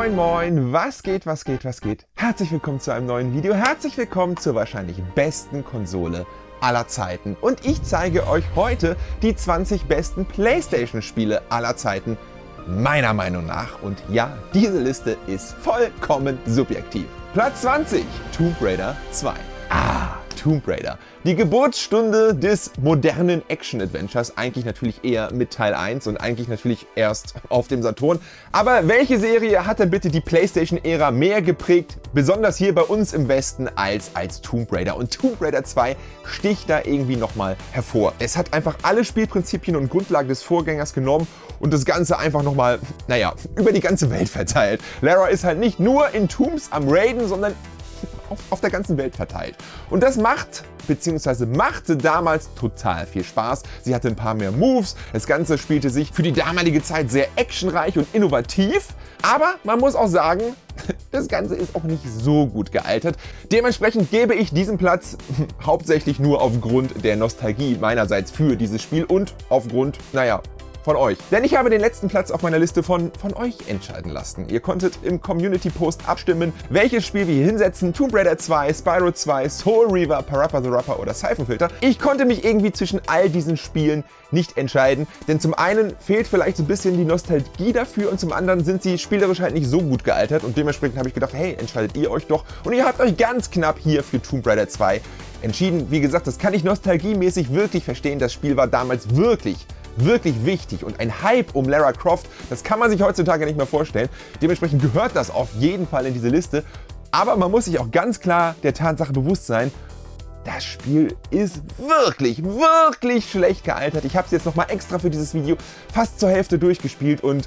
Moin moin, was geht, was geht, was geht? Herzlich willkommen zu einem neuen Video, herzlich willkommen zur wahrscheinlich besten Konsole aller Zeiten. Und ich zeige euch heute die 20 besten PlayStation-Spiele aller Zeiten, meiner Meinung nach. Und ja, diese Liste ist vollkommen subjektiv. Platz 20, Tomb Raider 2. Tomb Raider. Die Geburtsstunde des modernen Action-Adventures, eigentlich natürlich eher mit Teil 1 und eigentlich natürlich erst auf dem Saturn. Aber welche Serie hat denn bitte die PlayStation-Ära mehr geprägt, besonders hier bei uns im Westen, als Tomb Raider? Und Tomb Raider 2 sticht da irgendwie nochmal hervor. Es hat einfach alle Spielprinzipien und Grundlagen des Vorgängers genommen und das Ganze einfach nochmal, naja, über die ganze Welt verteilt. Lara ist halt nicht nur in Tombs am Raiden, sondern auf der ganzen Welt verteilt. Und das machte damals total viel Spaß. Sie hatte ein paar mehr Moves, das Ganze spielte sich für die damalige Zeit sehr actionreich und innovativ, aber man muss auch sagen, das Ganze ist auch nicht so gut gealtert. Dementsprechend gebe ich diesen Platz hauptsächlich nur aufgrund der Nostalgie meinerseits für dieses Spiel und aufgrund, naja, von euch. Denn ich habe den letzten Platz auf meiner Liste von euch entscheiden lassen. Ihr konntet im Community-Post abstimmen, welches Spiel wir hier hinsetzen. Tomb Raider 2, Spyro 2, Soul Reaver, Parappa the Rapper oder Siphon Filter. Ich konnte mich irgendwie zwischen all diesen Spielen nicht entscheiden, denn zum einen fehlt vielleicht so ein bisschen die Nostalgie dafür und zum anderen sind sie spielerisch halt nicht so gut gealtert und dementsprechend habe ich gedacht, hey, entscheidet ihr euch doch. Und ihr habt euch ganz knapp hier für Tomb Raider 2 entschieden. Wie gesagt, das kann ich nostalgiemäßig wirklich verstehen. Das Spiel war damals wirklich wichtig und ein Hype um Lara Croft, das kann man sich heutzutage nicht mehr vorstellen. Dementsprechend gehört das auf jeden Fall in diese Liste. Aber man muss sich auch ganz klar der Tatsache bewusst sein, das Spiel ist wirklich schlecht gealtert. Ich habe es jetzt nochmal extra für dieses Video fast zur Hälfte durchgespielt und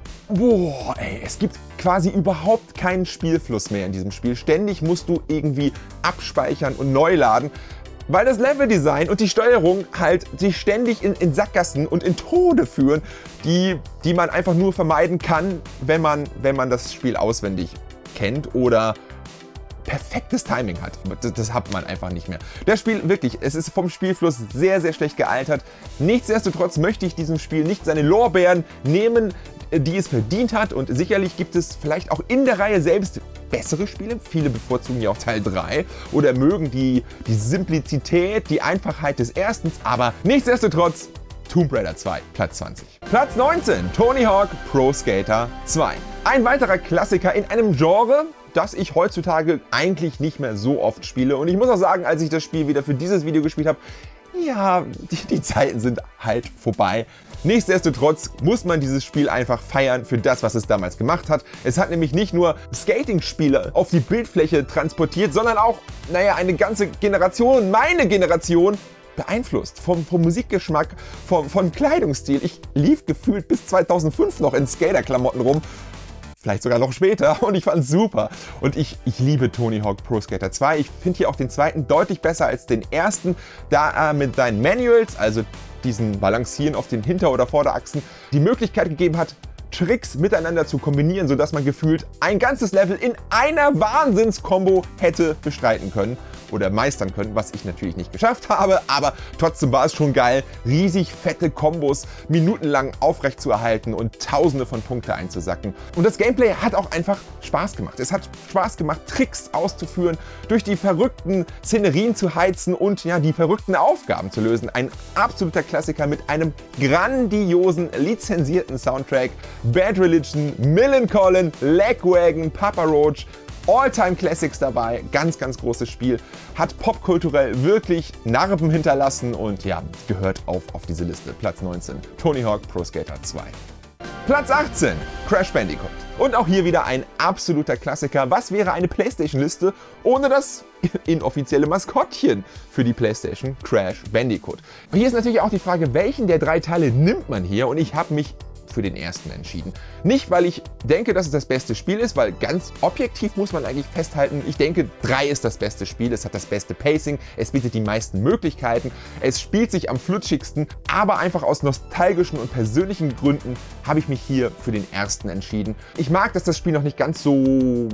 boah, ey, es gibt quasi überhaupt keinen Spielfluss mehr in diesem Spiel. Ständig musst du irgendwie abspeichern und neu laden, weil das Leveldesign und die Steuerung halt sich ständig in Sackgassen und in Tode führen, die man einfach nur vermeiden kann, wenn man das Spiel auswendig kennt oder perfektes Timing hat. Das hat man einfach nicht mehr. Das Spiel wirklich, es ist vom Spielfluss sehr schlecht gealtert. Nichtsdestotrotz möchte ich diesem Spiel nicht seine Lorbeeren nehmen, die es verdient hat, und sicherlich gibt es vielleicht auch in der Reihe selbst bessere Spiele. Viele bevorzugen ja auch Teil 3 oder mögen die Simplizität, die Einfachheit des ersten, aber nichtsdestotrotz Tomb Raider 2, Platz 20. Platz 19, Tony Hawk Pro Skater 2. Ein weiterer Klassiker in einem Genre, das ich heutzutage eigentlich nicht mehr so oft spiele. Und ich muss auch sagen, als ich das Spiel wieder für dieses Video gespielt habe, ja, die Zeiten sind halt vorbei. Nichtsdestotrotz muss man dieses Spiel einfach feiern für das, was es damals gemacht hat. Es hat nämlich nicht nur Skating-Spiele auf die Bildfläche transportiert, sondern auch, naja, eine ganze Generation, meine Generation, beeinflusst. Vom Musikgeschmack, vom Kleidungsstil. Ich lief gefühlt bis 2005 noch in Skater-Klamotten rum. Vielleicht sogar noch später, und ich fand es super. Und ich liebe Tony Hawk Pro Skater 2. Ich finde hier auch den zweiten deutlich besser als den ersten, da er mit seinen Manuals, also diesen Balancieren auf den Hinter- oder Vorderachsen, die Möglichkeit gegeben hat, Tricks miteinander zu kombinieren, sodass man gefühlt ein ganzes Level in einer Wahnsinnskombo hätte bestreiten können oder meistern können, was ich natürlich nicht geschafft habe, aber trotzdem war es schon geil, riesig fette Kombos minutenlang aufrecht zu erhalten und tausende von Punkte einzusacken. Und das Gameplay hat auch einfach Spaß gemacht. Es hat Spaß gemacht, Tricks auszuführen, durch die verrückten Szenerien zu heizen und ja, die verrückten Aufgaben zu lösen. Ein absoluter Klassiker mit einem grandiosen, lizenzierten Soundtrack. Bad Religion, Millencolin, Lagwagon, Papa Roach, All-Time Classics dabei, ganz großes Spiel, hat popkulturell wirklich Narben hinterlassen und ja, gehört auf diese Liste. Platz 19, Tony Hawk Pro Skater 2. Platz 18, Crash Bandicoot. Und auch hier wieder ein absoluter Klassiker. Was wäre eine PlayStation-Liste ohne das inoffizielle Maskottchen für die PlayStation, Crash Bandicoot? Hier ist natürlich auch die Frage, welchen der 3 Teile nimmt man hier? Und ich habe mich für den ersten entschieden. Nicht, weil ich denke, dass es das beste Spiel ist, weil ganz objektiv muss man eigentlich festhalten, ich denke, 3 ist das beste Spiel, es hat das beste Pacing, es bietet die meisten Möglichkeiten, es spielt sich am flutschigsten, aber einfach aus nostalgischen und persönlichen Gründen habe ich mich hier für den ersten entschieden. Ich mag, dass das Spiel noch nicht ganz so,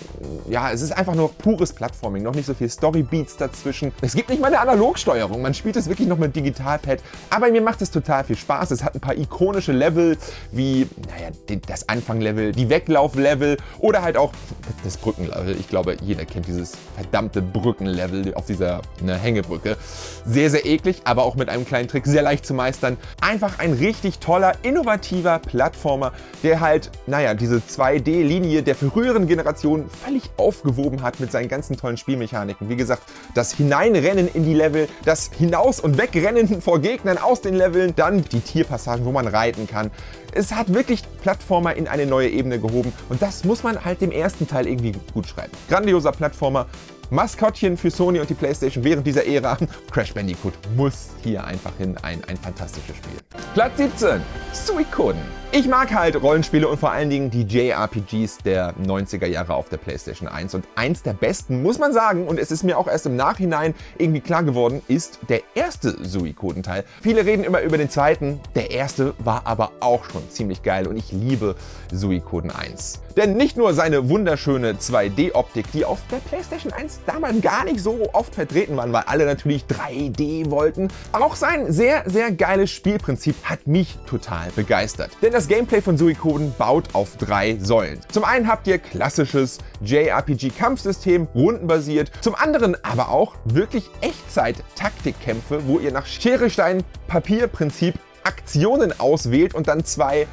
ja, es ist einfach nur pures Plattforming, noch nicht so viel Storybeats dazwischen. Es gibt nicht mal eine Analogsteuerung, man spielt es wirklich noch mit Digitalpad, aber mir macht es total viel Spaß, es hat ein paar ikonische Level, wie das Anfanglevel, die Weglauflevel oder halt auch das Brückenlevel. Ich glaube, jeder kennt dieses verdammte Brückenlevel auf dieser Hängebrücke. Sehr, sehr eklig, aber auch mit einem kleinen Trick sehr leicht zu meistern. Einfach ein richtig toller, innovativer Plattformer, der halt, diese 2D-Linie der früheren Generation völlig aufgewoben hat mit seinen ganzen tollen Spielmechaniken. Wie gesagt, das Hineinrennen in die Level, das Hinaus- und Wegrennen vor Gegnern aus den Leveln, dann die Tierpassagen, wo man reiten kann. Es hat wirklich Plattformer in eine neue Ebene gehoben und das muss man halt dem ersten Teil irgendwie gut schreiben. Grandioser Plattformer, Maskottchen für Sony und die PlayStation während dieser Ära. Crash Bandicoot muss hier einfach hin, ein fantastisches Spiel. Platz 17, Suikoden. Ich mag halt Rollenspiele und vor allen Dingen die JRPGs der 90er Jahre auf der PlayStation 1 und eins der besten, muss man sagen, und es ist mir auch erst im Nachhinein irgendwie klar geworden, ist der erste Suikoden-Teil. Viele reden immer über den zweiten, der erste war aber auch schon ziemlich geil und ich liebe Suikoden 1. Denn nicht nur seine wunderschöne 2D-Optik, die auf der PlayStation 1 damals gar nicht so oft vertreten waren, weil alle natürlich 3D wollten, auch sein sehr, sehr geiles Spielprinzip hat mich total begeistert. Denn das Gameplay von Suikoden baut auf 3 Säulen. Zum einen habt ihr klassisches JRPG-Kampfsystem, rundenbasiert. Zum anderen aber auch wirklich Echtzeit-Taktikkämpfe, wo ihr nach Schere-Stein-Papier-Prinzip Aktionen auswählt und dann 2,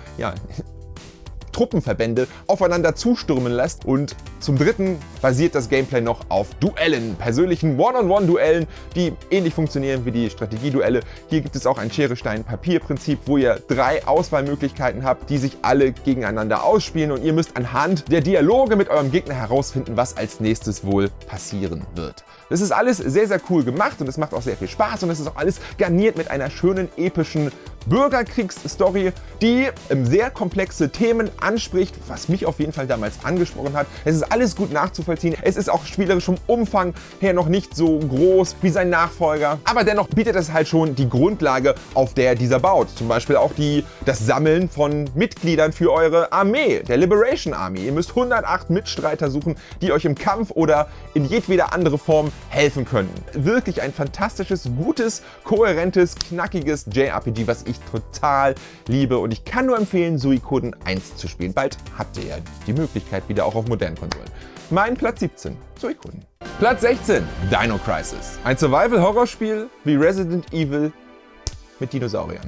Truppenverbände aufeinander zustürmen lässt. Und zum dritten basiert das Gameplay noch auf Duellen, persönlichen One-on-One-Duellen, die ähnlich funktionieren wie die Strategieduelle. Hier gibt es auch ein Schere-Stein-Papier-Prinzip, wo ihr 3 Auswahlmöglichkeiten habt, die sich alle gegeneinander ausspielen und ihr müsst anhand der Dialoge mit eurem Gegner herausfinden, was als nächstes wohl passieren wird. Das ist alles sehr, sehr cool gemacht und es macht auch sehr viel Spaß und es ist auch alles garniert mit einer schönen, epischen Bürgerkriegsstory, die sehr komplexe Themen anspricht, was mich auf jeden Fall damals angesprochen hat. Es ist alles gut nachzuvollziehen. Es ist auch spielerisch vom Umfang her noch nicht so groß wie sein Nachfolger, aber dennoch bietet es halt schon die Grundlage, auf der dieser baut. Zum Beispiel auch das Sammeln von Mitgliedern für eure Armee, der Liberation Army. Ihr müsst 108 Mitstreiter suchen, die euch im Kampf oder in jedweder andere Form helfen können. Wirklich ein fantastisches, gutes, kohärentes, knackiges JRPG, was ich total liebe und ich kann nur empfehlen, Suikoden 1 zu spielen. Bald habt ihr ja die Möglichkeit wieder auch auf modernen Konsolen. Mein Platz 17, Suikoden. Platz 16, Dino Crisis. Ein Survival-Horrorspiel wie Resident Evil mit Dinosauriern.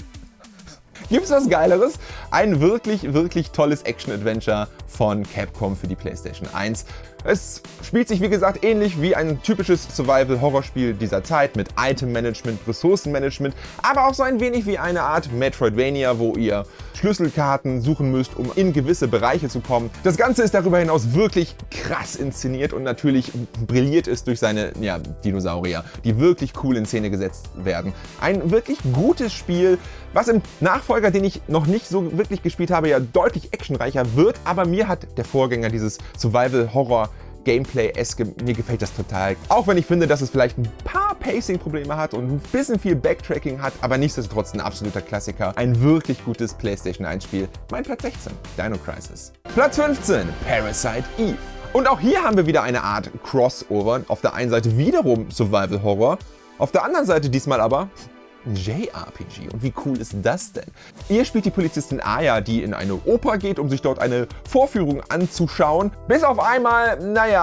Gibt's was Geileres? Ein wirklich, wirklich tolles Action-Adventure von Capcom für die PlayStation 1. Es spielt sich, wie gesagt, ähnlich wie ein typisches Survival-Horrorspiel dieser Zeit mit Item-Management, Ressourcenmanagement, aber auch so ein wenig wie eine Art Metroidvania, wo ihr Schlüsselkarten suchen müsst, um in gewisse Bereiche zu kommen. Das Ganze ist darüber hinaus wirklich krass inszeniert und natürlich brilliert es durch seine Dinosaurier, die wirklich cool in Szene gesetzt werden. Ein wirklich gutes Spiel, was im Nachfolger, den ich noch nicht so wirklich gespielt habe, ja deutlich actionreicher wird, aber mir hat der Vorgänger dieses Survival-Horror Gameplay-eske, mir gefällt das total. Auch wenn ich finde, dass es vielleicht ein paar Pacing-Probleme hat und ein bisschen viel Backtracking hat, aber nichtsdestotrotz ein absoluter Klassiker. Ein wirklich gutes PlayStation 1-Spiel. Mein Platz 16, Dino Crisis. Platz 15, Parasite Eve. Und auch hier haben wir wieder eine Art Crossover. Auf der einen Seite wiederum Survival Horror, auf der anderen Seite diesmal aber ein JRPG. Und wie cool ist das denn? Ihr spielt die Polizistin Aya, die in eine Oper geht, um sich dort eine Vorführung anzuschauen, bis auf einmal,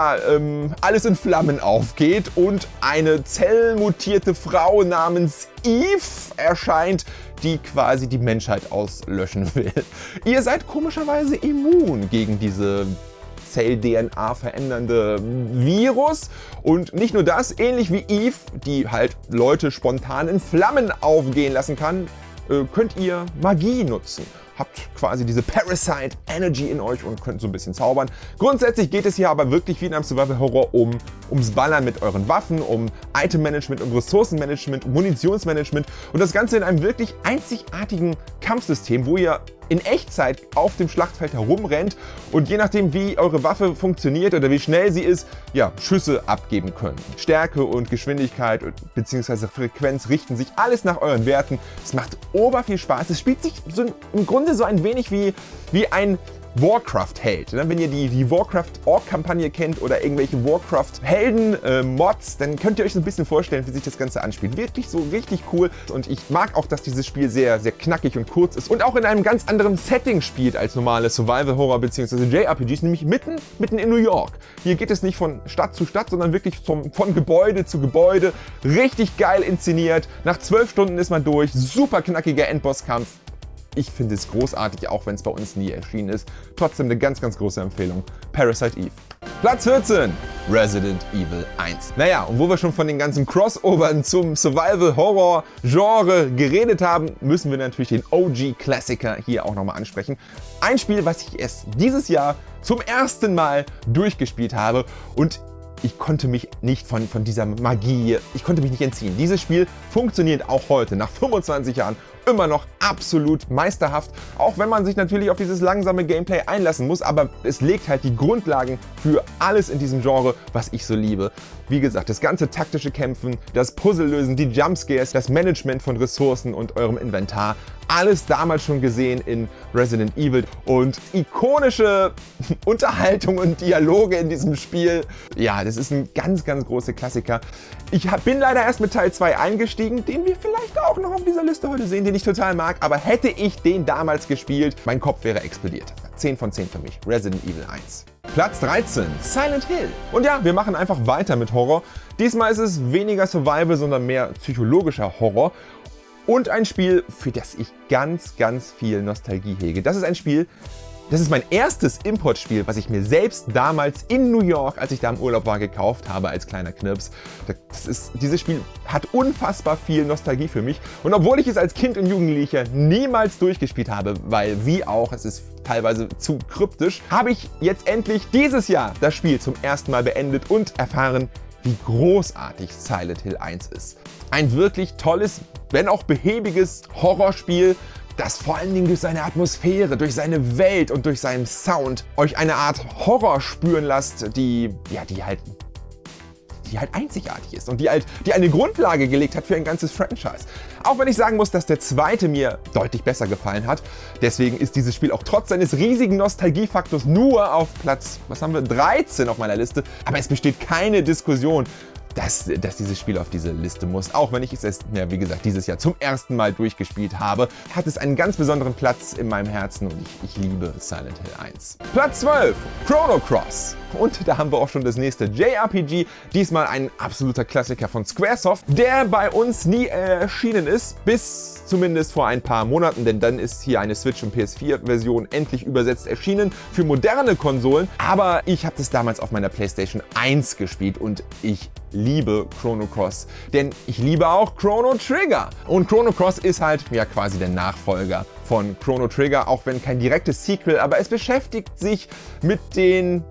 alles in Flammen aufgeht und eine zellmutierte Frau namens Eve erscheint, die quasi die Menschheit auslöschen will. Ihr seid komischerweise immun gegen diese Zell-DNA verändernde Virus. Und nicht nur das, ähnlich wie Eve, die halt Leute spontan in Flammen aufgehen lassen kann, könnt ihr Magie nutzen. Habt quasi diese Parasite Energy in euch und könnt so ein bisschen zaubern. Grundsätzlich geht es hier aber wirklich wie in einem Survival Horror ums Ballern mit euren Waffen, um Item-Management, um Ressourcenmanagement, um Munitionsmanagement und das Ganze in einem wirklich einzigartigen Kampfsystem, wo ihr in Echtzeit auf dem Schlachtfeld herumrennt und je nachdem, wie eure Waffe funktioniert oder wie schnell sie ist, Schüsse abgeben könnt. Stärke und Geschwindigkeit bzw. Frequenz richten sich alles nach euren Werten. Es macht oberviel Spaß. Es spielt sich so im Grunde so ein wenig wie ein Warcraft-Held. Wenn ihr die Warcraft-Org-Kampagne kennt oder irgendwelche Warcraft-Helden-Mods, dann könnt ihr euch so ein bisschen vorstellen, wie sich das Ganze anspielt. Wirklich so richtig cool. Und ich mag auch, dass dieses Spiel sehr, sehr knackig und kurz ist und auch in einem ganz anderen Setting spielt als normale Survival-Horror bzw. JRPGs, nämlich mitten in New York. Hier geht es nicht von Stadt zu Stadt, sondern wirklich von Gebäude zu Gebäude. Richtig geil inszeniert. Nach 12 Stunden ist man durch. Super knackiger Endbosskampf. Ich finde es großartig, auch wenn es bei uns nie erschienen ist. Trotzdem eine ganz, ganz große Empfehlung. Parasite Eve. Platz 14. Resident Evil 1. Naja, und wo wir schon von den ganzen Crossovern zum Survival-Horror-Genre geredet haben, müssen wir natürlich den OG-Klassiker hier auch nochmal ansprechen. Ein Spiel, was ich erst dieses Jahr zum ersten Mal durchgespielt habe und ich konnte mich nicht von dieser Magie, ich konnte mich nicht entziehen. Dieses Spiel funktioniert auch heute, nach 25 Jahren, immer noch absolut meisterhaft, auch wenn man sich natürlich auf dieses langsame Gameplay einlassen muss, aber es legt halt die Grundlagen für alles in diesem Genre, was ich so liebe. Wie gesagt, das ganze taktische Kämpfen, das Puzzle-Lösen, die Jumpscares, das Management von Ressourcen und eurem Inventar, alles damals schon gesehen in Resident Evil und ikonische Unterhaltung und Dialoge in diesem Spiel. Ja, das ist ein ganz, ganz großer Klassiker. Ich bin leider erst mit Teil 2 eingestiegen, den wir vielleicht auch noch auf dieser Liste heute sehen, den ich total mag, aber hätte ich den damals gespielt, mein Kopf wäre explodiert. 10 von 10 für mich. Resident Evil 1. Platz 13. Silent Hill. Und ja, wir machen einfach weiter mit Horror. Diesmal ist es weniger Survival, sondern mehr psychologischer Horror. Und ein Spiel, für das ich ganz, ganz viel Nostalgie hege. Das ist ein Spiel, das ist mein erstes Importspiel, was ich mir selbst damals in New York, als ich da im Urlaub war, gekauft habe als kleiner Knirps. Dieses Spiel hat unfassbar viel Nostalgie für mich. Und obwohl ich es als Kind und Jugendlicher niemals durchgespielt habe, weil wie auch, es ist teilweise zu kryptisch, habe ich jetzt endlich dieses Jahr das Spiel zum ersten Mal beendet und erfahren, wie großartig Silent Hill 1 ist. Ein wirklich tolles, wenn auch behäbiges Horrorspiel, das vor allen Dingen durch seine Atmosphäre, durch seine Welt und durch seinen Sound euch eine Art Horror spüren lasst, die halt einzigartig ist und die eine Grundlage gelegt hat für ein ganzes Franchise. Auch wenn ich sagen muss, dass der zweite mir deutlich besser gefallen hat. Deswegen ist dieses Spiel auch trotz seines riesigen Nostalgiefaktors nur auf Platz, 13 auf meiner Liste. Aber es besteht keine Diskussion, dass dieses Spiel auf diese Liste muss. Auch wenn ich es erst, ja, wie gesagt, dieses Jahr zum ersten Mal durchgespielt habe, hat es einen ganz besonderen Platz in meinem Herzen und ich liebe Silent Hill 1. Platz 12, Chrono Cross. Und da haben wir auch schon das nächste JRPG, diesmal ein absoluter Klassiker von Squaresoft, der bei uns nie erschienen ist, bis zumindest vor ein paar Monaten, denn dann ist hier eine Switch- und PS4-Version endlich übersetzt erschienen für moderne Konsolen. Aber ich habe das damals auf meiner PlayStation 1 gespielt und ich liebe Chrono Cross, denn ich liebe auch Chrono Trigger. Und Chrono Cross ist halt ja quasi der Nachfolger von Chrono Trigger, auch wenn kein direktes Sequel, aber es beschäftigt sich mit den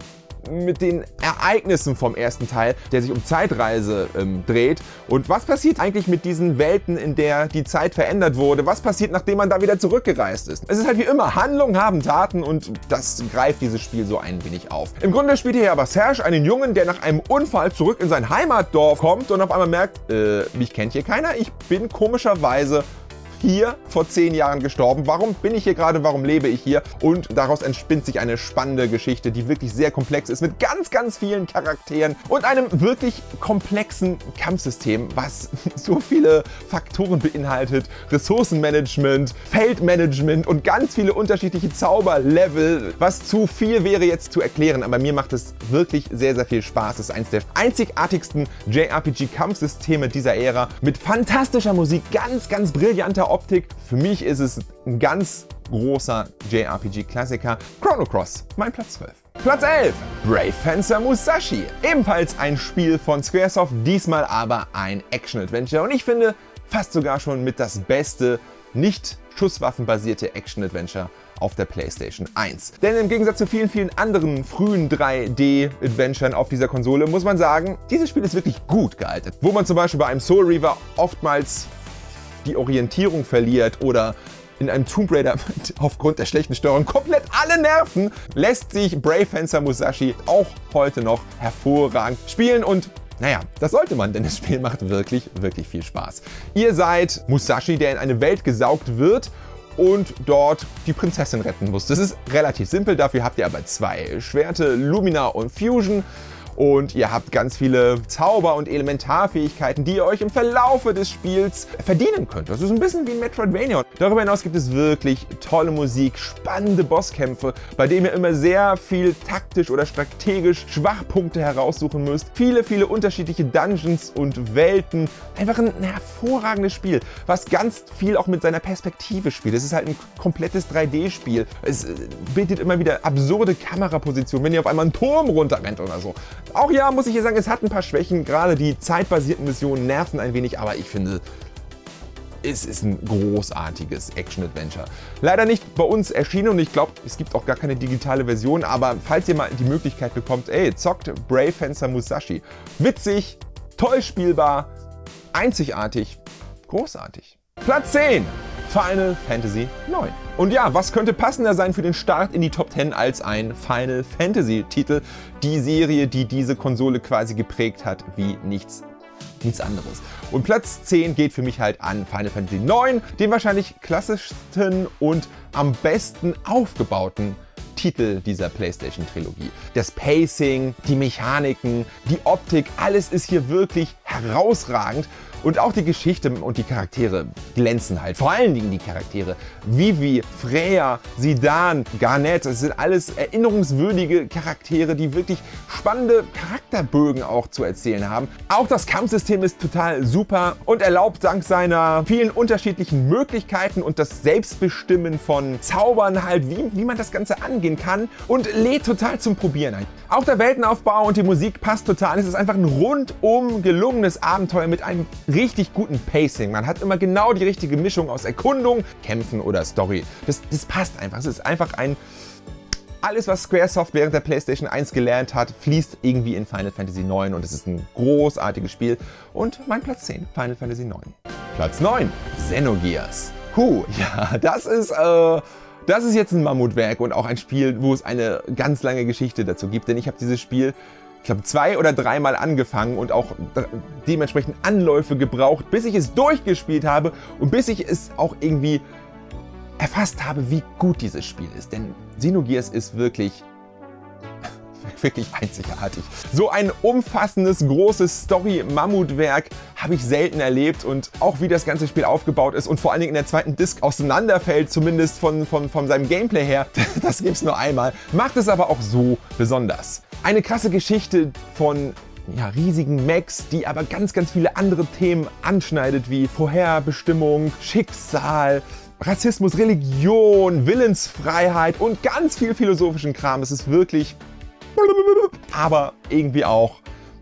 Ereignissen vom ersten Teil, der sich um Zeitreise dreht. Und was passiert eigentlich mit diesen Welten, in der die Zeit verändert wurde? Was passiert, nachdem man da wieder zurückgereist ist? Es ist halt wie immer, Handlungen haben Taten und das greift dieses Spiel so ein wenig auf. Im Grunde spielt hier aber Serge einen Jungen, der nach einem Unfall zurück in sein Heimatdorf kommt und auf einmal merkt, mich kennt hier keiner, ich bin komischerweise hier vor 10 Jahren gestorben. Warum bin ich hier gerade? Warum lebe ich hier? Und daraus entspinnt sich eine spannende Geschichte, die wirklich sehr komplex ist, mit ganz, ganz vielen Charakteren und einem wirklich komplexen Kampfsystem, was so viele Faktoren beinhaltet. Ressourcenmanagement, Feldmanagement und ganz viele unterschiedliche Zauberlevel, was zu viel wäre jetzt zu erklären. Aber mir macht es wirklich sehr, sehr viel Spaß. Es ist eines der einzigartigsten JRPG-Kampfsysteme dieser Ära mit fantastischer Musik, ganz, ganz brillanter Optik. Für mich ist es ein ganz großer JRPG-Klassiker. Chrono Cross, mein Platz 12. Platz 11, Brave Fencer Musashi. Ebenfalls ein Spiel von Squaresoft, diesmal aber ein Action-Adventure. Und ich finde fast sogar schon mit das beste, nicht schusswaffenbasierte Action-Adventure auf der PlayStation 1. Denn im Gegensatz zu vielen, vielen anderen frühen 3D-Adventuren auf dieser Konsole muss man sagen, dieses Spiel ist wirklich gut gealtert. Wo man zum Beispiel bei einem Soul Reaver oftmals die Orientierung verliert oder in einem Tomb Raider aufgrund der schlechten Steuerung komplett alle Nerven, lässt sich Brave Fencer Musashi auch heute noch hervorragend spielen und naja, das sollte man, denn das Spiel macht wirklich, wirklich viel Spaß. Ihr seid Musashi, der in eine Welt gesaugt wird und dort die Prinzessin retten musst. Das ist relativ simpel, dafür habt ihr aber 2 Schwerte, Lumina und Fusion. Und ihr habt ganz viele Zauber und Elementarfähigkeiten, die ihr euch im Verlaufe des Spiels verdienen könnt. Das ist ein bisschen wie ein Metroidvania. Darüber hinaus gibt es wirklich tolle Musik, spannende Bosskämpfe, bei denen ihr immer sehr viel taktisch oder strategisch Schwachpunkte heraussuchen müsst. Viele, viele unterschiedliche Dungeons und Welten. Einfach ein hervorragendes Spiel, was ganz viel auch mit seiner Perspektive spielt. Es ist halt ein komplettes 3D-Spiel. Es bietet immer wieder absurde Kamerapositionen, wenn ihr auf einmal einen Turm runterrennt oder so. Auch ja, muss ich hier sagen, es hat ein paar Schwächen. Gerade die zeitbasierten Missionen nerven ein wenig, aber ich finde, es ist ein großartiges Action-Adventure. Leider nicht bei uns erschienen und ich glaube, es gibt auch gar keine digitale Version, aber falls ihr mal die Möglichkeit bekommt, ey, zockt Brave Fencer Musashi. Witzig, toll spielbar, einzigartig, großartig. Platz 10. Final Fantasy IX. Und ja, was könnte passender sein für den Start in die Top 10 als ein Final Fantasy Titel? Die Serie, die diese Konsole quasi geprägt hat wie nichts anderes. Und Platz 10 geht für mich halt an Final Fantasy IX, den wahrscheinlich klassischsten und am besten aufgebauten Titel dieser PlayStation-Trilogie. Das Pacing, die Mechaniken, die Optik, alles ist hier wirklich herausragend. Und auch die Geschichte und die Charaktere glänzen halt. Vor allen Dingen die Charaktere. Vivi, Freya, Zidane, Garnet, das sind alles erinnerungswürdige Charaktere, die wirklich spannende Charakterbögen auch zu erzählen haben. Auch das Kampfsystem ist total super und erlaubt dank seiner vielen unterschiedlichen Möglichkeiten und das Selbstbestimmen von Zaubern halt, wie man das Ganze angehen kann und lädt total zum Probieren ein. Auch der Weltenaufbau und die Musik passt total. Es ist einfach ein rundum gelungenes Abenteuer mit einem richtig guten Pacing. Man hat immer genau die richtige Mischung aus Erkundung, Kämpfen oder Story. Das passt einfach. Es ist einfach alles, was Squaresoft während der PlayStation 1 gelernt hat, fließt irgendwie in Final Fantasy IX und es ist ein großartiges Spiel. Und mein Platz 10, Final Fantasy IX. Platz 9, Xenogears. Ja, das ist jetzt ein Mammutwerk und auch ein Spiel, wo es eine ganz lange Geschichte dazu gibt. Denn ich habe dieses Spiel, ich glaube, 2 oder 3 Mal angefangen und auch dementsprechend Anläufe gebraucht, bis ich es durchgespielt habe und bis ich es auch irgendwie erfasst habe, wie gut dieses Spiel ist. Denn Xenogears ist wirklich einzigartig. So ein umfassendes, großes Story-Mammutwerk habe ich selten erlebt und auch wie das ganze Spiel aufgebaut ist und vor allen Dingen in der zweiten Disc auseinanderfällt, zumindest von seinem Gameplay her, das gibt es nur einmal, macht es aber auch so besonders. Eine krasse Geschichte von riesigen Mechs, die aber ganz, ganz viele andere Themen anschneidet, wie Vorherbestimmung, Schicksal, Rassismus, Religion, Willensfreiheit und ganz viel philosophischen Kram. Es ist wirklich, aber irgendwie auch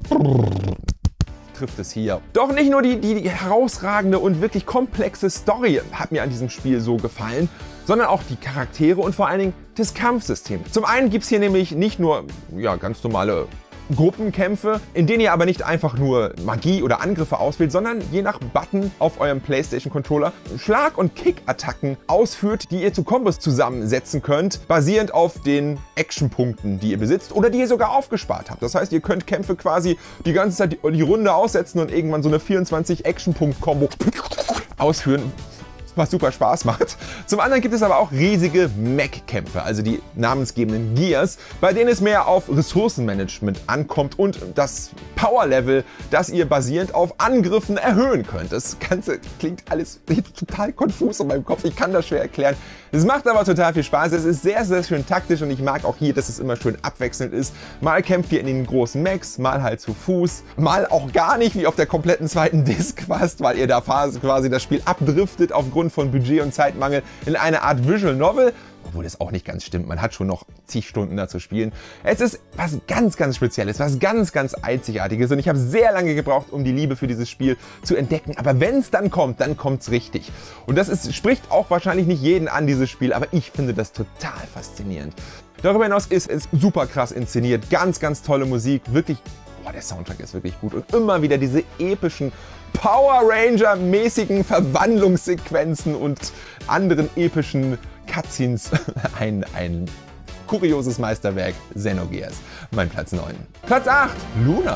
trifft es hier. Doch nicht nur die herausragende und wirklich komplexe Story hat mir an diesem Spiel so gefallen, sondern auch die Charaktere und vor allen Dingen das Kampfsystem. Zum einen gibt es hier nämlich nicht nur ganz normale Gruppenkämpfe, in denen ihr aber nicht einfach nur Magie oder Angriffe auswählt, sondern je nach Button auf eurem PlayStation-Controller Schlag- und Kick-Attacken ausführt, die ihr zu Kombos zusammensetzen könnt, basierend auf den Actionpunkten, die ihr besitzt oder die ihr sogar aufgespart habt. Das heißt, ihr könnt Kämpfe quasi die ganze Zeit die Runde aussetzen und irgendwann so eine 24 Action-Punkt-Kombo ausführen, was super Spaß macht. Zum anderen gibt es aber auch riesige Mech-Kämpfe, also die namensgebenden Gears, bei denen es mehr auf Ressourcenmanagement ankommt und das Power-Level, das ihr basierend auf Angriffen erhöhen könnt. Das Ganze klingt alles total konfus in meinem Kopf, ich kann das schwer erklären. Es macht aber total viel Spaß, es ist sehr, sehr schön taktisch und ich mag auch hier, dass es immer schön abwechselnd ist. Mal kämpft ihr in den großen Mechs, mal halt zu Fuß, mal auch gar nicht, wie auf der kompletten zweiten Disc fast, weil ihr da quasi das Spiel abdriftet aufgrund von Budget und Zeitmangel in eine Art Visual Novel, obwohl das auch nicht ganz stimmt, man hat schon noch zig Stunden da zu spielen. Es ist was ganz, ganz Spezielles, was ganz, ganz Einzigartiges und ich habe sehr lange gebraucht, um die Liebe für dieses Spiel zu entdecken, aber wenn es dann kommt es richtig. Und das spricht auch wahrscheinlich nicht jeden an, dieses Spiel, aber ich finde das total faszinierend. Darüber hinaus ist es super krass inszeniert, ganz, ganz tolle Musik, wirklich, der Soundtrack ist wirklich gut und immer wieder diese epischen Power Ranger-mäßigen Verwandlungssequenzen und anderen epischen Cutscenes. Ein kurioses Meisterwerk, Xenogears. Mein Platz 9. Platz 8, Luna.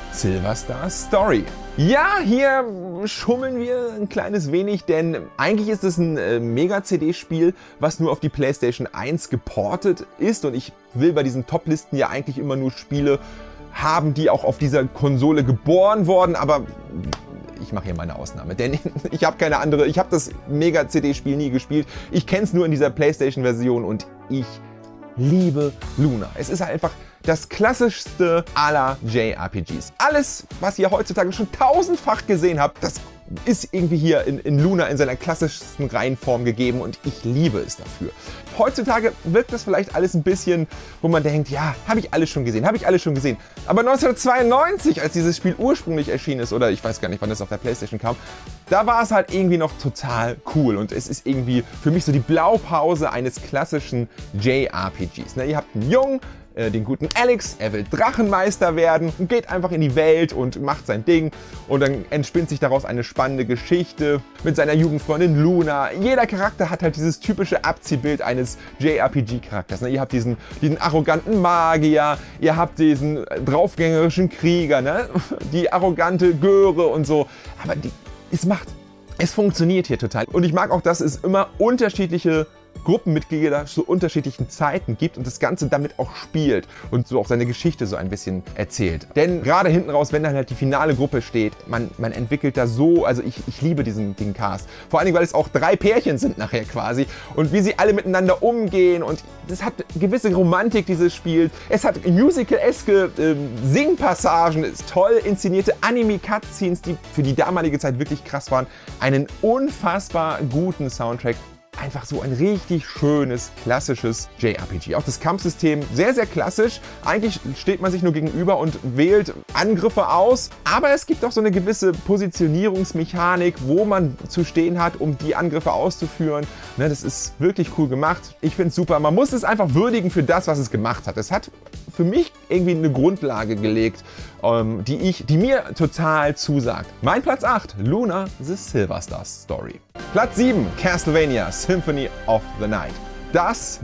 Silver Star Story. Ja, hier schummeln wir ein kleines wenig, denn eigentlich ist es ein Mega-CD-Spiel, was nur auf die PlayStation 1 geportet ist, und ich will bei diesen Top-Listen ja eigentlich immer nur Spiele haben, die auch auf dieser Konsole geboren wurden, aber ich mache hier meine Ausnahme, denn ich habe keine andere, ich habe das Mega-CD-Spiel nie gespielt, ich kenne es nur in dieser PlayStation-Version und ich liebe Luna. Es ist halt einfach das klassischste aller JRPGs. Alles, was ihr heutzutage schon tausendfach gesehen habt, das ist irgendwie hier in Luna in seiner klassischsten Reihenform gegeben und ich liebe es dafür. Heutzutage wirkt das vielleicht alles ein bisschen, wo man denkt, ja, habe ich alles schon gesehen, habe ich alles schon gesehen. Aber 1992, als dieses Spiel ursprünglich erschienen ist, oder ich weiß gar nicht, wann es auf der PlayStation kam, da war es halt irgendwie noch total cool und es ist irgendwie für mich so die Blaupause eines klassischen JRPGs. Ihr habt einen Jungen, den guten Alex, er will Drachenmeister werden, geht einfach in die Welt und macht sein Ding und dann entspinnt sich daraus eine spannende Geschichte mit seiner Jugendfreundin Luna. Jeder Charakter hat halt dieses typische Abziehbild eines JRPG-Charakters. Ihr habt diesen arroganten Magier, ihr habt diesen draufgängerischen Krieger, die arrogante Göre und so, aber es funktioniert hier total. Und ich mag auch, dass es immer unterschiedliche Gruppenmitglieder zu unterschiedlichen Zeiten gibt und das Ganze damit auch spielt und so auch seine Geschichte so ein bisschen erzählt. Denn gerade hinten raus, wenn dann halt die finale Gruppe steht, man entwickelt da so, also ich liebe den Cast. Vor allem, weil es auch 3 Pärchen sind nachher quasi und wie sie alle miteinander umgehen und es hat gewisse Romantik, dieses Spiel. Es hat musical-eske Singpassagen, toll inszenierte Anime-Cutscenes, die für die damalige Zeit wirklich krass waren, einen unfassbar guten Soundtrack. Einfach so ein richtig schönes, klassisches JRPG. Auch das Kampfsystem sehr, sehr klassisch. Eigentlich steht man sich nur gegenüber und wählt Angriffe aus. Aber es gibt auch so eine gewisse Positionierungsmechanik, wo man zu stehen hat, um die Angriffe auszuführen. Das ist wirklich cool gemacht. Ich finde es super. Man muss es einfach würdigen für das, was es gemacht hat. Es hat für mich irgendwie eine Grundlage gelegt, die mir total zusagt. Mein Platz 8, Luna, The Silver Star Story. Platz 7, Castlevania, Symphony of the Night. Das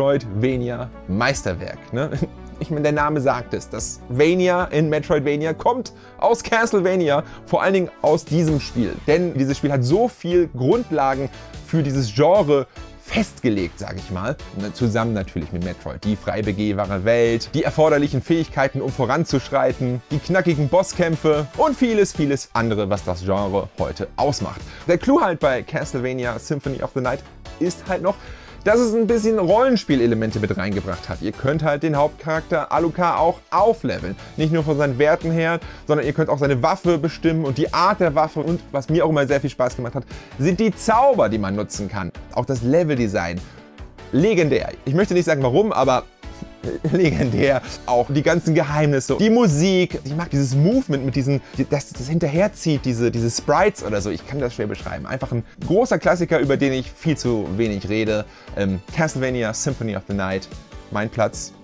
Metroidvania-Meisterwerk. Ich meine, der Name sagt es. Das Vania in Metroidvania kommt aus Castlevania, vor allen Dingen aus diesem Spiel. Denn dieses Spiel hat so viel Grundlagen für dieses Genre festgelegt, sage ich mal. Zusammen natürlich mit Metroid. Die frei begehbare Welt, die erforderlichen Fähigkeiten, um voranzuschreiten, die knackigen Bosskämpfe und vieles, vieles andere, was das Genre heute ausmacht. Der Clou halt bei Castlevania Symphony of the Night ist halt noch, dass es ein bisschen Rollenspielelemente mit reingebracht hat. Ihr könnt halt den Hauptcharakter Alucard auch aufleveln. Nicht nur von seinen Werten her, sondern ihr könnt auch seine Waffe bestimmen und die Art der Waffe. Und was mir auch immer sehr viel Spaß gemacht hat, sind die Zauber, die man nutzen kann. Auch das Leveldesign. Legendär. Ich möchte nicht sagen warum, aber legendär. Auch die ganzen Geheimnisse, die Musik. Ich mag dieses Movement mit diesen, das hinterherzieht, diese Sprites oder so. Ich kann das schwer beschreiben. Einfach ein großer Klassiker, über den ich viel zu wenig rede. Castlevania Symphony of the Night. Mein Platz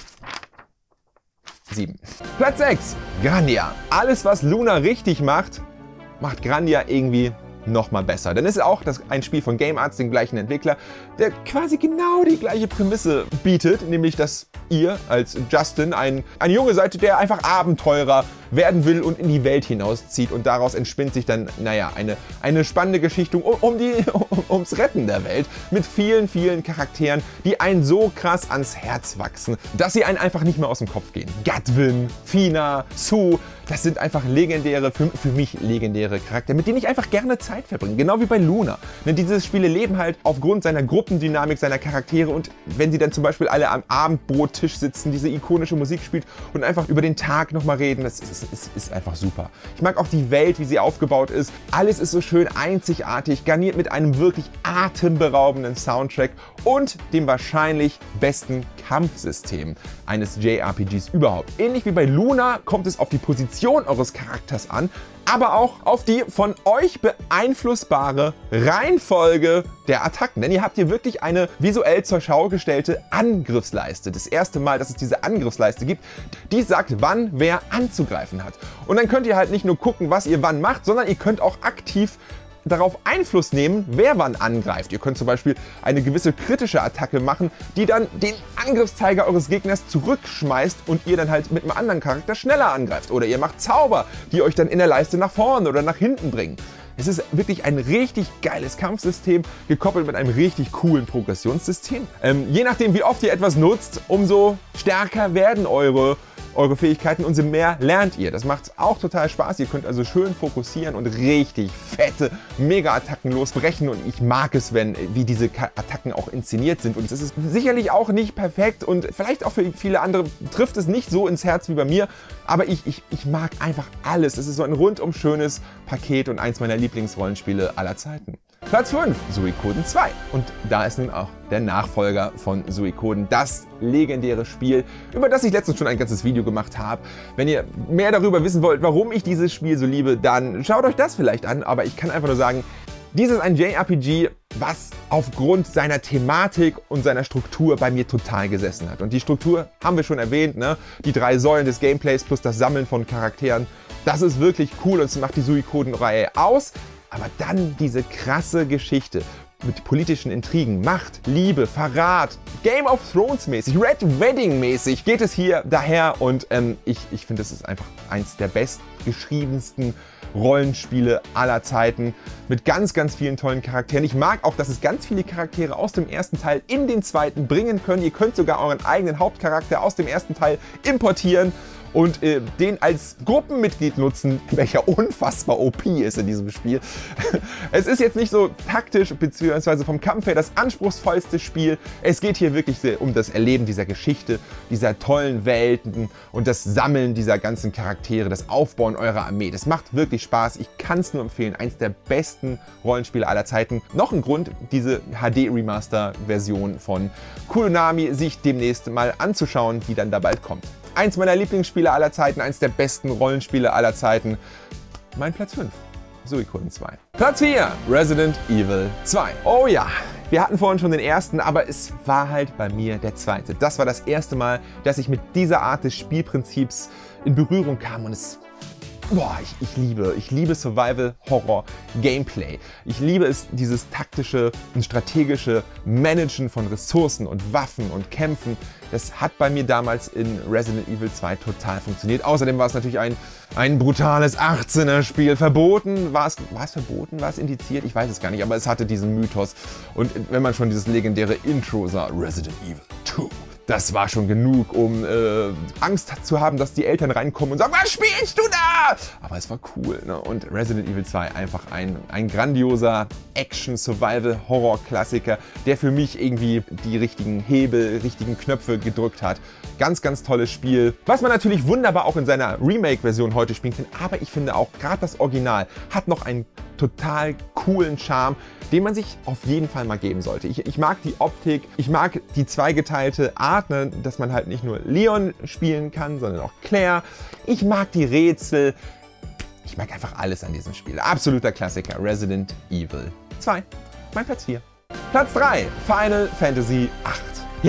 7. Platz 6. Grandia. Alles, was Luna richtig macht, macht Grandia irgendwie nochmal besser. Denn es ist auch ein Spiel von Game Arts, dem gleichen Entwickler, der quasi genau die gleiche Prämisse bietet, nämlich dass ihr als Justin ein Junge seid, der einfach Abenteurer werden will und in die Welt hinauszieht und daraus entspinnt sich dann, eine spannende Geschichte ums Retten der Welt mit vielen, vielen Charakteren, die einen so krass ans Herz wachsen, dass sie einen einfach nicht mehr aus dem Kopf gehen. Gadwin, Fina, Sue, das sind einfach legendäre, für mich legendäre Charaktere, mit denen ich einfach gerne Zeit verbringe. Genau wie bei Luna. Denn diese Spiele leben halt aufgrund seiner Gruppendynamik, seiner Charaktere und wenn sie dann zum Beispiel alle am Abendbrottisch sitzen, diese ikonische Musik spielt und einfach über den Tag nochmal reden, das ist einfach super. Ich mag auch die Welt, wie sie aufgebaut ist. Alles ist so schön einzigartig, garniert mit einem wirklich atemberaubenden Soundtrack und dem wahrscheinlich besten Kampfsystem eines JRPGs überhaupt. Ähnlich wie bei Luna kommt es auf die Position eures Charakters an, aber auch auf die von euch beeinflussbare Reihenfolge der Attacken. Denn ihr habt hier wirklich eine visuell zur Schau gestellte Angriffsleiste. Das erste Mal, dass es diese Angriffsleiste gibt, die sagt, wann wer anzugreifen hat. Und dann könnt ihr halt nicht nur gucken, was ihr wann macht, sondern ihr könnt auch aktiv darauf Einfluss nehmen, wer wann angreift. Ihr könnt zum Beispiel eine gewisse kritische Attacke machen, die dann den Angriffszeiger eures Gegners zurückschmeißt und ihr dann halt mit einem anderen Charakter schneller angreift. Oder ihr macht Zauber, die euch dann in der Leiste nach vorne oder nach hinten bringen. Es ist wirklich ein richtig geiles Kampfsystem, gekoppelt mit einem richtig coolen Progressionssystem. Je nachdem, wie oft ihr etwas nutzt, umso stärker werden eure Fähigkeiten, umso mehr lernt ihr. Das macht auch total Spaß. Ihr könnt also schön fokussieren und richtig fette Mega-Attacken losbrechen. Und ich mag es, wie diese Attacken auch inszeniert sind. Und es ist sicherlich auch nicht perfekt und vielleicht auch für viele andere trifft es nicht so ins Herz wie bei mir. Aber ich mag einfach alles. Es ist so ein rundum schönes Paket und eins meiner Lieblingsrollenspiele aller Zeiten. Platz 5, Suikoden 2. Und da ist nun auch der Nachfolger von Suikoden, das legendäre Spiel, über das ich letztens schon ein ganzes Video gemacht habe. Wenn ihr mehr darüber wissen wollt, warum ich dieses Spiel so liebe, dann schaut euch das vielleicht an. Aber ich kann einfach nur sagen, dies ist ein JRPG, was aufgrund seiner Thematik und seiner Struktur bei mir total gesessen hat. Und die Struktur haben wir schon erwähnt, ne? Die 3 Säulen des Gameplays plus das Sammeln von Charakteren. Das ist wirklich cool und es macht die Suikoden-Reihe aus. Aber dann diese krasse Geschichte mit politischen Intrigen, Macht, Liebe, Verrat, Game of Thrones mäßig, Red Wedding mäßig geht es hier daher und ich finde, es ist einfach eins der bestgeschriebensten Rollenspiele aller Zeiten mit ganz, ganz vielen tollen Charakteren. Ich mag auch, dass es ganz viele Charaktere aus dem ersten Teil in den zweiten bringen können. Ihr könnt sogar euren eigenen Hauptcharakter aus dem ersten Teil importieren und den als Gruppenmitglied nutzen, welcher unfassbar OP ist in diesem Spiel. Es ist jetzt nicht so taktisch bzw. vom Kampf her das anspruchsvollste Spiel. Es geht hier wirklich um das Erleben dieser Geschichte, dieser tollen Welten und das Sammeln dieser ganzen Charaktere, das Aufbauen eurer Armee. Das macht wirklich Spaß. Ich kann es nur empfehlen. Eins der besten Rollenspiele aller Zeiten. Noch ein Grund, diese HD-Remaster-Version von Konami sich demnächst mal anzuschauen, die dann da bald kommt. Eins meiner Lieblingsspiele aller Zeiten, eins der besten Rollenspiele aller Zeiten. Mein Platz 5, Suikoden 2. Platz 4, Resident Evil 2. Oh ja, wir hatten vorhin schon den ersten, aber es war halt bei mir der zweite. Das war das erste Mal, dass ich mit dieser Art des Spielprinzips in Berührung kam und es... Boah, ich liebe Survival-Horror-Gameplay. Ich liebe es, dieses taktische und strategische Managen von Ressourcen und Waffen und Kämpfen. Das hat bei mir damals in Resident Evil 2 total funktioniert. Außerdem war es natürlich ein brutales 18er-Spiel. Verboten? War es verboten? War es indiziert? Ich weiß es gar nicht, aber es hatte diesen Mythos. Und wenn man schon dieses legendäre Intro sah, Resident Evil 2. Das war schon genug, um Angst zu haben, dass die Eltern reinkommen und sagen, was spielst du da? Aber es war cool, ne? Und Resident Evil 2 einfach ein grandioser Action-Survival-Horror-Klassiker, der für mich irgendwie die richtigen Hebel, richtigen Knöpfe gedrückt hat. Ganz, ganz tolles Spiel, was man natürlich wunderbar auch in seiner Remake-Version heute spielen kann. Aber ich finde auch, gerade das Original hat noch einen total coolen Charme, den man sich auf jeden Fall mal geben sollte. Ich mag die Optik, ich mag die zweigeteilte Art, ne, dass man halt nicht nur Leon spielen kann, sondern auch Claire. Ich mag die Rätsel. Ich mag einfach alles an diesem Spiel. Absoluter Klassiker, Resident Evil 2. Mein Platz 4. Platz 3, Final Fantasy 8.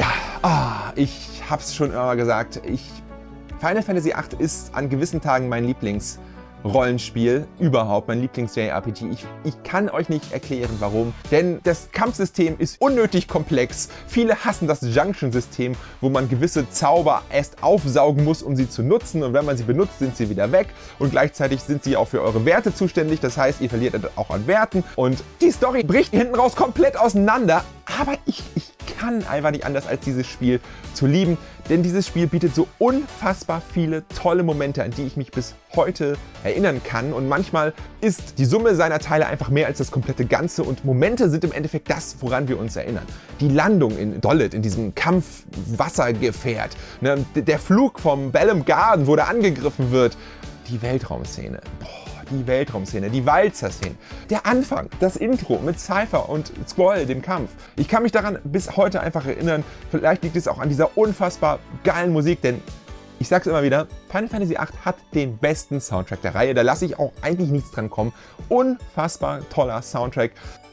Ja, ich hab's schon immer gesagt. Final Fantasy 8 ist an gewissen Tagen mein Lieblingsrollenspiel überhaupt, mein Lieblings-JRPG. Ich kann euch nicht erklären, warum, denn das Kampfsystem ist unnötig komplex. Viele hassen das Junction-System, wo man gewisse Zauber erst aufsaugen muss, um sie zu nutzen, und wenn man sie benutzt, sind sie wieder weg, und gleichzeitig sind sie auch für eure Werte zuständig, das heißt, ihr verliert auch an Werten, und die Story bricht hinten raus komplett auseinander, aber ich kann einfach nicht anders, als dieses Spiel zu lieben, denn dieses Spiel bietet so unfassbar viele tolle Momente, an die ich mich bis heute erinnern kann, und manchmal ist die Summe seiner Teile einfach mehr als das komplette Ganze, und Momente sind im Endeffekt das, woran wir uns erinnern. Die Landung in Dollet, in diesem Kampfwassergefährt, ne, der Flug vom Bellum Garden, wo der angegriffen wird, die Weltraumszene. Boah. Die Weltraumszene, die Walzer-Szene, der Anfang, das Intro mit Cypher und Squall, dem Kampf. Ich kann mich daran bis heute einfach erinnern. Vielleicht liegt es auch an dieser unfassbar geilen Musik, denn ich sag's immer wieder, Final Fantasy VIII hat den besten Soundtrack der Reihe. Da lasse ich auch eigentlich nichts dran kommen. Unfassbar toller Soundtrack.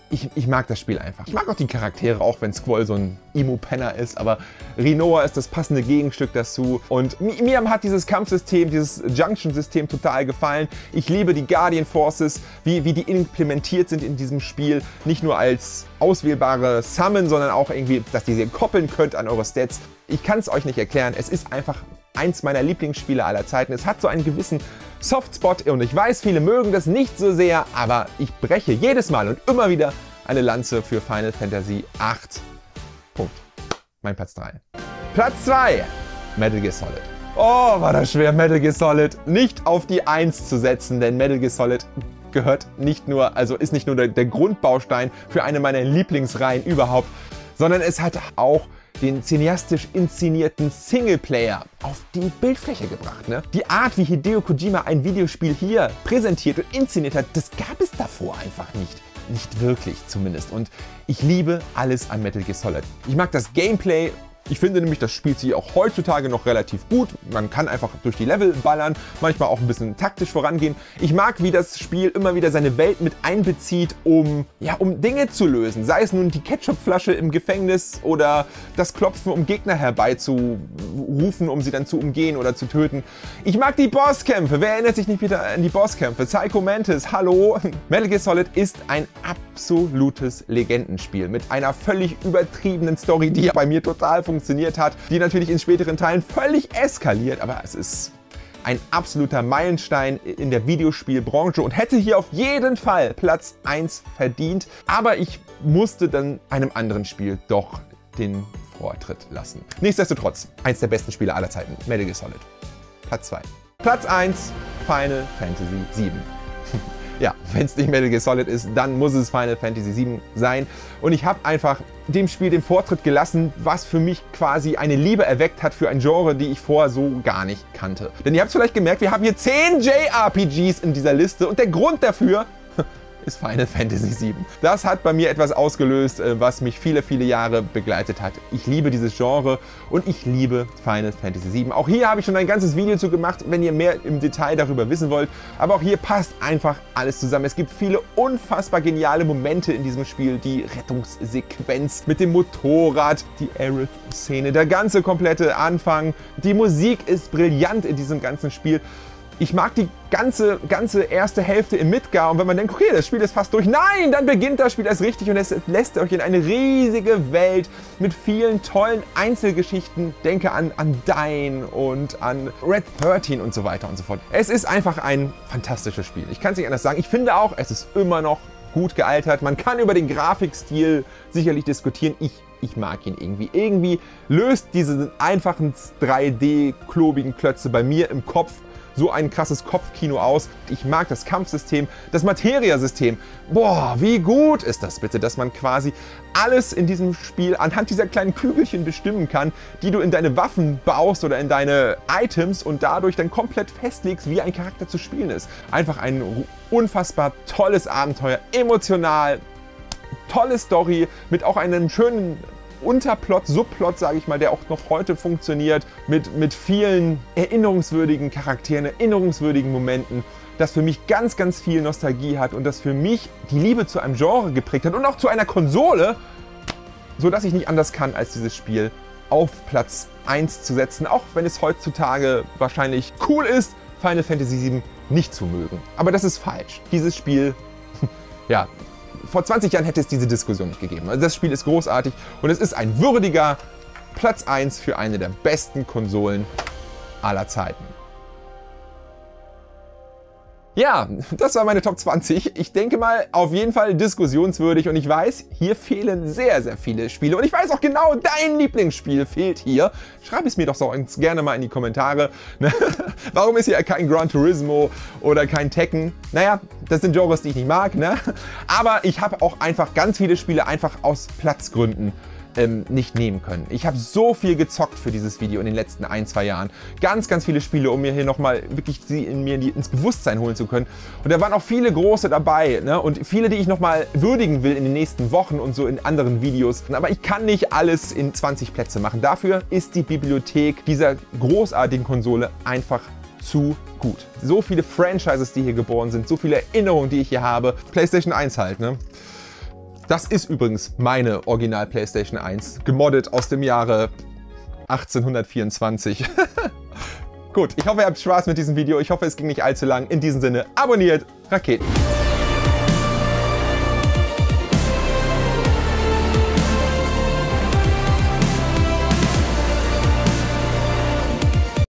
ich mag das Spiel einfach. Ich mag auch die Charaktere, auch wenn Squall so ein Emo-Penner ist, aber Rinoa ist das passende Gegenstück dazu. Und mir hat dieses Kampfsystem, dieses Junction-System total gefallen. Ich liebe die Guardian Forces, wie die implementiert sind in diesem Spiel. Nicht nur als auswählbare Summon, sondern auch irgendwie, dass ihr sie koppeln könnt an eure Stats. Ich kann es euch nicht erklären. Es ist einfach eins meiner Lieblingsspiele aller Zeiten. Es hat so einen gewissen Softspot und ich weiß, viele mögen das nicht so sehr, aber ich breche jedes Mal und immer wieder eine Lanze für Final Fantasy VIII. Punkt. Mein Platz 3. Platz 2. Metal Gear Solid. Oh, war das schwer, Metal Gear Solid nicht auf die 1 zu setzen, denn Metal Gear Solid gehört nicht nur, also ist nicht nur der Grundbaustein für eine meiner Lieblingsreihen überhaupt, sondern es hat auch den cineastisch inszenierten Singleplayer auf die Bildfläche gebracht. Ne? Die Art, wie Hideo Kojima ein Videospiel hier präsentiert und inszeniert hat, das gab es davor einfach nicht. Nicht wirklich zumindest. Und ich liebe alles an Metal Gear Solid. Ich mag das Gameplay. Ich finde nämlich, das spielt sich auch heutzutage noch relativ gut. Man kann einfach durch die Level ballern, manchmal auch ein bisschen taktisch vorangehen. Ich mag, wie das Spiel immer wieder seine Welt mit einbezieht, um Dinge zu lösen. Sei es nun die Ketchupflasche im Gefängnis oder das Klopfen, um Gegner herbeizurufen, um sie dann zu umgehen oder zu töten. Ich mag die Bosskämpfe. Wer erinnert sich nicht wieder an die Bosskämpfe? Psycho Mantis, hallo. Metal Gear Solid ist ein absolutes Legendenspiel mit einer völlig übertriebenen Story, die bei mir total funktioniert hat, die natürlich in späteren Teilen völlig eskaliert, aber es ist ein absoluter Meilenstein in der Videospielbranche und hätte hier auf jeden Fall Platz 1 verdient, aber ich musste dann einem anderen Spiel doch den Vortritt lassen. Nichtsdestotrotz, eins der besten Spiele aller Zeiten, Metal Gear Solid. Platz 2. Platz 1, Final Fantasy VII. Ja, wenn es nicht Metal Gear Solid ist, dann muss es Final Fantasy VII sein. Und ich habe einfach dem Spiel den Vortritt gelassen, was für mich quasi eine Liebe erweckt hat für ein Genre, die ich vorher so gar nicht kannte. Denn ihr habt es vielleicht gemerkt, wir haben hier 10 JRPGs in dieser Liste und der Grund dafür ist Final Fantasy VII. Das hat bei mir etwas ausgelöst, was mich viele, viele Jahre begleitet hat. Ich liebe dieses Genre und ich liebe Final Fantasy VII. Auch hier habe ich schon ein ganzes Video zu gemacht, wenn ihr mehr im Detail darüber wissen wollt. Aber auch hier passt einfach alles zusammen. Es gibt viele unfassbar geniale Momente in diesem Spiel. Die Rettungssequenz mit dem Motorrad, die Aerith-Szene, der ganze komplette Anfang. Die Musik ist brillant in diesem ganzen Spiel. Ich mag die ganze erste Hälfte im Midgar und wenn man denkt, okay, das Spiel ist fast durch, nein, dann beginnt das Spiel erst richtig und es lässt euch in eine riesige Welt mit vielen tollen Einzelgeschichten. Denke an Dyne und an Red 13 und so weiter und so fort. Es ist einfach ein fantastisches Spiel. Ich kann es nicht anders sagen. Ich finde auch, es ist immer noch gut gealtert. Man kann über den Grafikstil sicherlich diskutieren. Ich mag ihn irgendwie. Irgendwie löst diese einfachen 3D-klobigen Klötze bei mir im Kopf so ein krasses Kopfkino aus. Ich mag das Kampfsystem, das Materia-System. Boah, wie gut ist das bitte, dass man quasi alles in diesem Spiel anhand dieser kleinen Kügelchen bestimmen kann, die du in deine Waffen baust oder in deine Items und dadurch dann komplett festlegst, wie ein Charakter zu spielen ist. Einfach ein unfassbar tolles Abenteuer, emotional, tolle Story mit auch einem schönen Unterplot, Subplot, sage ich mal, der auch noch heute funktioniert, mit vielen erinnerungswürdigen Charakteren, erinnerungswürdigen Momenten, das für mich ganz, ganz viel Nostalgie hat und das für mich die Liebe zu einem Genre geprägt hat und auch zu einer Konsole, sodass ich nicht anders kann, als dieses Spiel auf Platz 1 zu setzen, auch wenn es heutzutage wahrscheinlich cool ist, Final Fantasy VII nicht zu mögen. Aber das ist falsch. Dieses Spiel, ja, vor 20 Jahren hätte es diese Diskussion nicht gegeben. Also das Spiel ist großartig und es ist ein würdiger Platz 1 für eine der besten Konsolen aller Zeiten. Ja, das war meine Top 20. Ich denke mal, auf jeden Fall diskussionswürdig und ich weiß, hier fehlen sehr, sehr viele Spiele und ich weiß auch genau, dein Lieblingsspiel fehlt hier. Schreib es mir doch so gerne mal in die Kommentare. Warum ist hier kein Gran Turismo oder kein Tekken? Naja, das sind Genres, die ich nicht mag, ne? Aber ich habe auch einfach ganz viele Spiele einfach aus Platzgründen nicht nehmen können. Ich habe so viel gezockt für dieses Video in den letzten 1-2 Jahren. Ganz, ganz viele Spiele, um mir hier nochmal wirklich ins Bewusstsein holen zu können. Und da waren auch viele große dabei, ne? Und viele, die ich nochmal würdigen will in den nächsten Wochen und so in anderen Videos. Aber ich kann nicht alles in 20 Plätze machen. Dafür ist die Bibliothek dieser großartigen Konsole einfach zu gut. So viele Franchises, die hier geboren sind, so viele Erinnerungen, die ich hier habe. PlayStation 1 halt, ne? Das ist übrigens meine Original PlayStation 1, gemoddet aus dem Jahre 1824. Gut, ich hoffe, ihr habt Spaß mit diesem Video. Ich hoffe, es ging nicht allzu lang. In diesem Sinne, abonniert, Raketen.